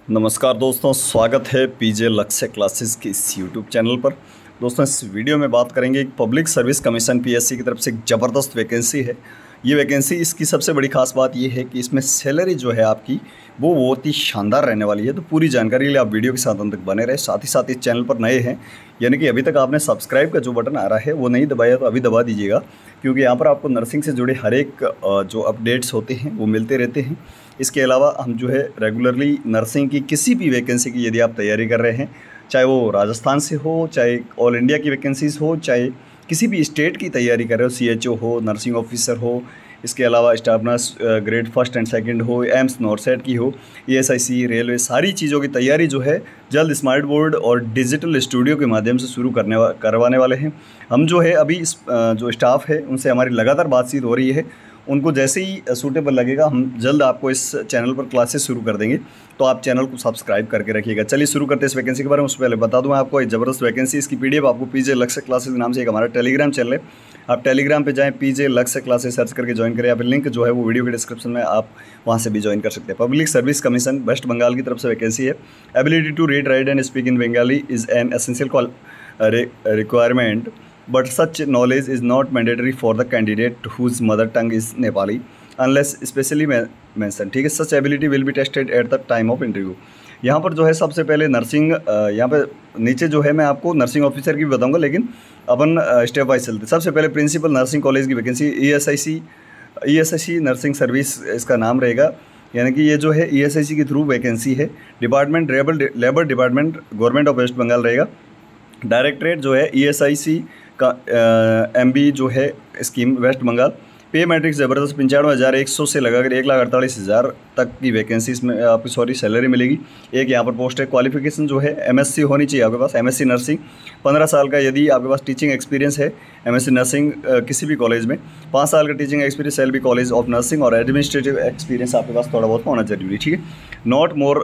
नमस्कार दोस्तों, स्वागत है पीजे लक्ष्य क्लासेस के इस यूट्यूब चैनल पर। दोस्तों, इस वीडियो में बात करेंगे एक पब्लिक सर्विस कमीशन पीएससी की तरफ से एक ज़बरदस्त वैकेंसी है। ये वैकेंसी, इसकी सबसे बड़ी खास बात ये है कि इसमें सैलरी जो है आपकी वो बहुत ही शानदार रहने वाली है। तो पूरी जानकारी के लिए आप वीडियो के साथ अंत तक बने रहे। साथ ही साथ इस चैनल पर नए हैं, यानी कि अभी तक आपने सब्सक्राइब का जो बटन आ रहा है वो नहीं दबाया तो अभी दबा दीजिएगा, क्योंकि यहाँ पर आपको नर्सिंग से जुड़े हर एक जो अपडेट्स होते हैं वो मिलते रहते हैं। इसके अलावा हम जो है रेगुलरली नर्सिंग की किसी भी वैकेंसी की यदि आप तैयारी कर रहे हैं, चाहे वो राजस्थान से हो, चाहे ऑल इंडिया की वैकेंसीज़ हो, चाहे किसी भी स्टेट की तैयारी कर रहे हो, सीएचओ हो, नर्सिंग ऑफिसर हो, इसके अलावा staff nurse grade first and second हो, एम्स नॉरसेट की हो, ईएसआईसी, रेलवे, सारी चीज़ों की तैयारी जो है जल्द स्मार्ट बोर्ड और डिजिटल स्टूडियो के माध्यम से शुरू करवाने वाले हैं। हम जो है अभी इस जो स्टाफ है उनसे हमारी लगातार बातचीत हो रही है। उनको जैसे ही सूटेबल लगेगा हम जल्द आपको इस चैनल पर क्लासेस शुरू कर देंगे, तो आप चैनल को सब्सक्राइब करके रखिएगा। चलिए शुरू करते हैं इस वैकेंसी के बारे में। उससे पहले बता दूं आपको, एक ज़बरदस्त वैकेंसी, इसकी पीडीएफ आपको पीजे लक्ष्य क्लासेस नाम से एक हमारा टेलीग्राम चैनल है। आप टेलीग्राम पे जाएं, पीजे लक्ष्य क्लासेस सर्च करके ज्वाइन करें, या फिर लिंक जो है वो वीडियो के डिस्क्रिप्शन में, आप वहाँ से भी ज्वाइन कर सकते हैं। Public service commission West Bengal की तरफ से वैकेंसी है। Ability to read, write and speak in Bengali is an essential requirement, but such knowledge is not mandatory for the candidate whose mother tongue is Nepali unless specially mention. ठीक है, such ability will be tested at the time of interview. यहाँ पर जो है सबसे पहले nursing, यहाँ पे नीचे जो है मैं आपको नर्सिंग ऑफिसर की भी बताऊंगा, लेकिन अपन स्टेप वाइज चलते। सबसे पहले प्रिंसिपल नर्सिंग कॉलेज की वैकेंसी, ईएसआईसी नर्सिंग सर्विस इसका नाम रहेगा, यानी कि ये जो है ईएसआईसी के थ्रू वैकेंसी है। Department labour department government of West Bengal रहेगा। डायरेक्टरेट जो है ईएसआईसी का एमबी जो है स्कीम वेस्ट बंगाल। पे मैट्रिक्स ज़बरदस्त 95,100 से लगाकर 1,48,000 तक की वैकेंसी इसमें आपकी सैलरी मिलेगी। एक यहाँ पर पोस्ट है। क्वालिफिकेशन जो है एमएससी होनी चाहिए आपके पास, एमएससी नर्सिंग 15 साल का यदि आपके पास टीचिंग एक्सपीरियंस है, एमएससी नर्सिंग किसी भी कॉलेज में 5 साल का teaching experience LB college of nursing, और एडमिनिस्ट्रेटिव एक्सपीरियंस आपके पास थोड़ा बहुत होना जरूरी, ठीक है। नॉट मोर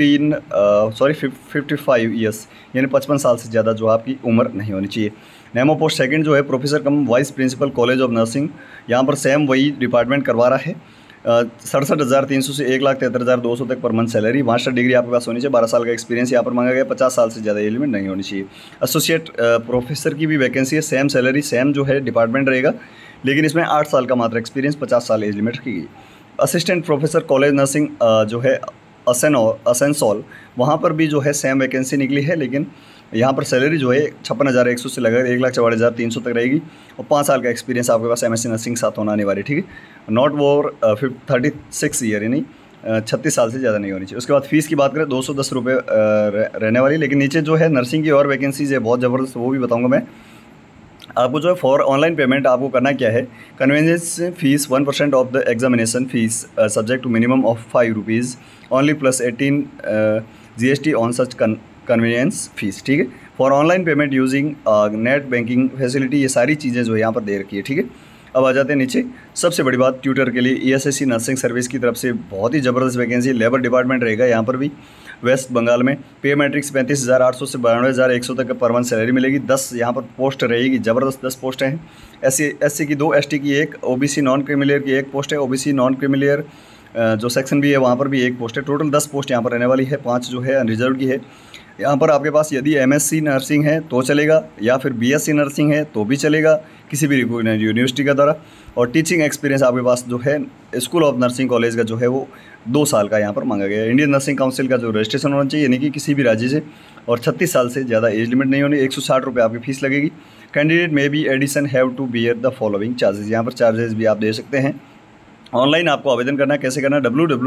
55 ईयर्स, यानी 55 साल से ज़्यादा जो आपकी उम्र नहीं होनी चाहिए। नेमो पोस्ट सेकंड जो है professor cum vice principal college of nursing, यहाँ पर सेम वही डिपार्टमेंट करवा रहा है। 67,300 से 1,73,200 तक per month salary. Master degree आपके पास होनी चाहिए। 12 साल का एक्सपीरियंस यहाँ पर मांगा गया। 50 साल से ज़्यादा एज लिमिट नहीं होनी चाहिए। एसोसिएट प्रोफेसर की भी वैकेंसी है, सेम सैलरी, सेम जो है डिपार्टमेंट रहेगा, लेकिन इसमें 8 साल का मात्र एक्सपीरियंस, 50 साल एज लिमिट रखी गई। असिस्टेंट प्रोफेसर कॉलेज नर्सिंग जो है असेंसोल, वहाँ पर भी जो है सेम वैकेंसी निकली है, लेकिन यहाँ पर सैलरी जो है 56,100 से लगाकर 1,44,300 तक रहेगी, और 5 साल का एक्सपीरियंस आपके पास एमएससी नर्सिंग साथ होना अनिवार्य, ठीक है। नॉट मोर 36 ईयर, यानी 36 साल से ज़्यादा नहीं होनी चाहिए। उसके बाद फीस की बात करें 210 रुपये रहने वाली, लेकिन नीचे जो है नर्सिंग की और वैकेंसीज है बहुत ज़बरदस्त, वो भी बताऊँगा मैं आपको। जो है फॉर ऑनलाइन पेमेंट आपको करना क्या है, convenience fee 1% of the examination fee subject to minimum of 5 rupees only plus 18 GST on such convenience fee, ठीक है। For online payment using net banking facility, ये सारी चीज़ें जो है यहाँ पर दे रखी है, ठीक है। अब आ जाते हैं नीचे। सबसे बड़ी बात, ट्यूटर के लिए ईएसआईसी नर्सिंग सर्विस की तरफ से बहुत ही ज़बरदस्त वैकेंसी, लेबर डिपार्टमेंट रहेगा यहाँ पर भी वेस्ट बंगाल में। पे मैट्रिक्स 35,800 से 92,100 तक पर मंथ सैलरी मिलेगी। 10 यहाँ पर पोस्ट रहेगी, ज़बरदस्त 10 पोस्टें हैं। एससी की 2, एसटी की 1, ओबीसी नॉन क्रीमिलियर की 1 पोस्ट है, ओबीसी नॉन क्रीमिलियर जो सेक्शन भी है वहाँ पर भी 1 पोस्ट है। टोटल 10 पोस्ट यहाँ पर रहने वाली है, 5 जो है अनरिजर्व की है। यहाँ पर आपके पास यदि एमएससी नर्सिंग है तो चलेगा, या फिर बीएससी नर्सिंग है तो भी चलेगा, किसी भी यूनिवर्सिटी का द्वारा। और टीचिंग एक्सपीरियंस आपके पास जो है स्कूल ऑफ नर्सिंग कॉलेज का जो है वो 2 साल का यहाँ पर मांगा गया है। इंडियन नर्सिंग काउंसिल का जो रजिस्ट्रेशन होना चाहिए, यानी कि किसी भी राज्य से, और 36 साल से ज़्यादा एज लिमिट नहीं होनी। 160 रुपये आपकी फीस लगेगी। Candidate may be addition have to bear the following charges, यहाँ पर चार्जेस भी आप दे सकते हैं। ऑनलाइन आपको आवेदन करना है, कैसे करना है,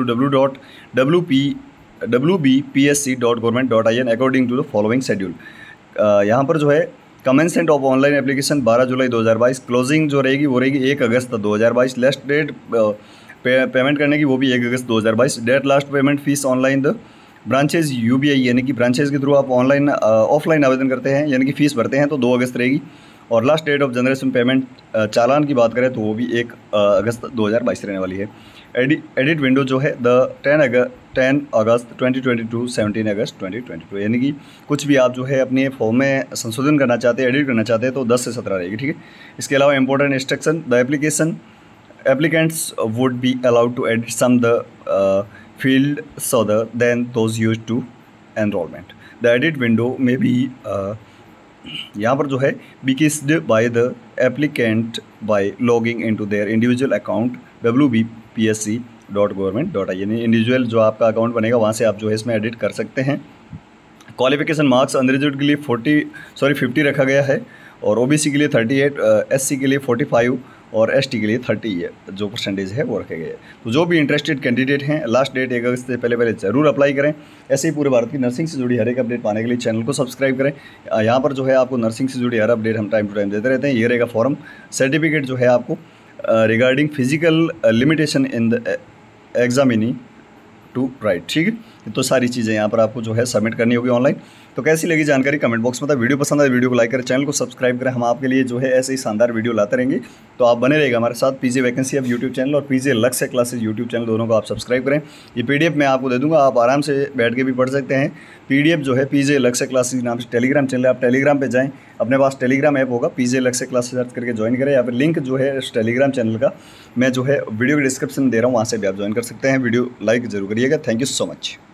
www.wbpsc.government.in according to the following schedule. यहाँ पर जो है commencement of online application 12 July 2022, closing जो रहेगी वो रहेगी 1 अगस्त 2022। लास्ट डेट पेमेंट करने की वो भी 1 अगस्त 2022। Date last payment fee online the branches UBI, यानी कि ब्रांचेज के थ्रू आप ऑनलाइन ऑफलाइन आवेदन करते हैं, यानी कि फ़ीस भरते हैं, तो 2 अगस्त रहेगी। और last date of generation payment challan की बात करें तो वो भी 1 अगस्त 2022 रहने वाली है। एडिट विंडो जो है 10 अगस्त 2022 17 अगस्त 2022, यानी कि कुछ भी आप जो है अपने फॉर्म में संशोधन करना चाहते हैं, एडिट करना चाहते हैं, तो 10 से 17 रहेगी, ठीक है। इसके अलावा important instruction, the applicants would be allowed to edit some the field further than those used to enrollment. The edit window may be यहाँ पर जो है be kissed by the applicant by logging into their individual account wbpsc.government.in यानी individual जो आपका account बनेगा वहाँ से आप जो है इसमें एडिट कर सकते हैं। क्वालिफिकेशन मार्क्स अनरिजर्व्ड के लिए 50 रखा गया है और ओबीसी के लिए 38, एससी के लिए 45 और एसटी के लिए 30 जो परसेंटेज है वो रखे गए। तो जो भी इंटरेस्टेड कैंडिडेट हैं लास्ट डेट 1 अगस्त से पहले ज़रूर अप्लाई करें। ऐसे ही पूरे भारत की नर्सिंग से जुड़ी हर एक अपडेट पाने के लिए चैनल को सब्सक्राइब करें। यहाँ पर जो है आपको नर्सिंग से जुड़ी हर अपडेट हम टाइम टू टाइम देते रहते हैं। ये रहेगा फॉर्म सर्टिफिकेट जो है आपको regarding physical limitation in the examinee to write, ठीक है। तो सारी चीज़ें यहाँ पर आपको जो है सबमिट करनी होगी ऑनलाइन। तो कैसी लगी जानकारी कमेंट बॉक्स में बताएं। वीडियो पसंद आए वीडियो को लाइक करें, चैनल को सब्सक्राइब करें। हम आपके लिए जो है ऐसे ही शानदार वीडियो लाते रहेंगे। तो आप बने रहेगा हमारे साथ। पीजे वैकेंसी अब यूट्यूब चैनल और पीजे लक्ष्य क्लासेस यूट्यूब चैनल दोनों को आप सब्सक्राइब करें। ये पीडीएफ मैं आपको दे दूँगा, आप आराम से बैठ के भी पढ़ सकते हैं। पीडीएफ जो है पीजे लक्ष्य क्लासेस नाम से टेलीग्राम चैनल है, आप टेलीग्राम पे जाएँ, अपने पास टेलीग्राम ऐप होगा, पीजे लक्ष्य क्लासेस सर्च करके ज्वाइन करें। या फिर लिंक जो है इस टेलीग्राम चैनल का मैं जो है वीडियो के डिस्क्रिप्शन में दे रहा हूँ, वहाँ से भी आप ज्वाइन कर सकते हैं। वीडियो लाइक जरूर करिएगा। Thank you so much.